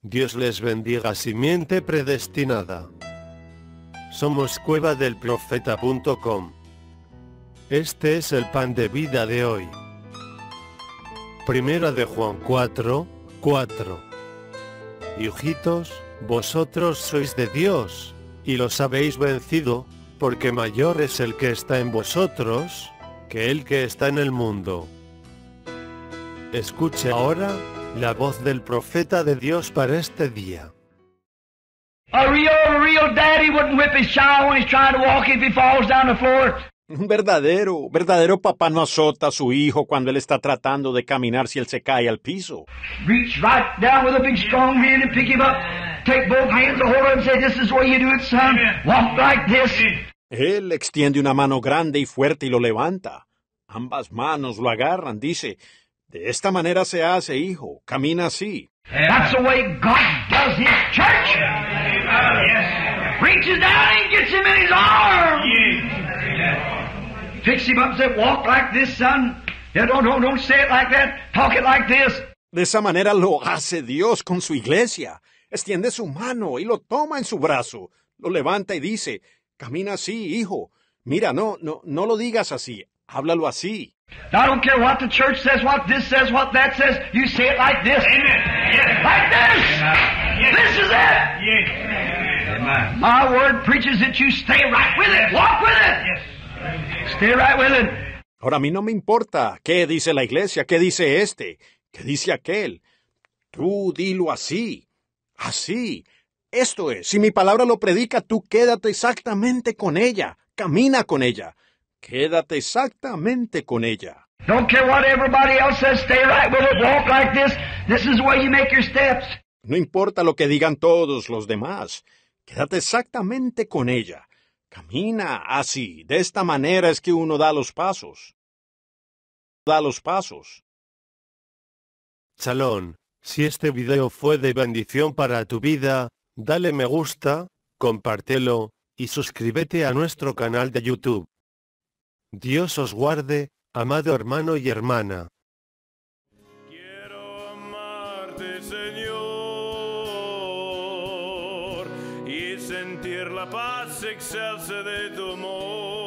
Dios les bendiga, simiente predestinada. Somos cuevadelprofeta.com. Este es el pan de vida de hoy. Primera de Juan 4:4. Hijitos, vosotros sois de Dios, y los habéis vencido, porque mayor es el que está en vosotros, que el que está en el mundo. Escuche ahora la voz del profeta de Dios para este día. A real daddy wouldn't whip his child when he's trying to walk if he falls down the floor. Un verdadero papá no azota a su hijo cuando él está tratando de caminar si él se cae al piso. Reach right down with a big strong hand and pick him up. Take both hands and hold him and say, this is the way you do it, son. Walk like this. Él extiende una mano grande y fuerte y lo levanta. Ambas manos lo agarran, dice, de esta manera se hace, hijo, camina así. That's the way God does his church. Reaches down and gets him in his arms. Picks him up and says, walk like this, son. Yeah, don't say it like that. Talk it like this. De esa manera lo hace Dios con su iglesia. Extiende su mano y lo toma en su brazo. Lo levanta y dice, camina así, hijo. Mira, no lo digas así. Háblalo así. I don't care what the church says, what this says, what that says. You say it like this. Like this. This is it. My word preaches that you stay right with it. Walk with it. Stay right with it. Ahora a mí no me importa qué dice la iglesia, qué dice este, qué dice aquel. Tú dilo así. Así. Esto es, si mi palabra lo predica, tú quédate exactamente con ella. Camina con ella. Quédate exactamente con ella. Don't care what everybody else says, stay right with it, walk like this. This is the way you make your steps. No importa lo que digan todos los demás. Quédate exactamente con ella. Camina así. De esta manera es que uno da los pasos. Da los pasos. Shalom. Si este video fue de bendición para tu vida, dale me gusta, compártelo, y suscríbete a nuestro canal de YouTube. Dios os guarde, amado hermano y hermana. Quiero amarte, Señor, y sentir la paz excelsa de tu amor.